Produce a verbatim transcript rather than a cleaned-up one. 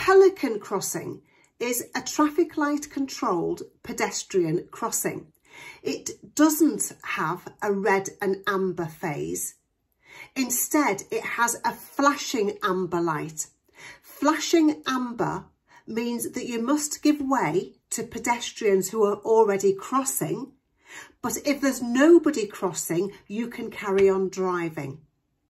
Pelican crossing is a traffic light controlled pedestrian crossing. It doesn't have a red and amber phase. Instead, it has a flashing amber light. Flashing amber means that you must give way to pedestrians who are already crossing, but if there's nobody crossing, you can carry on driving.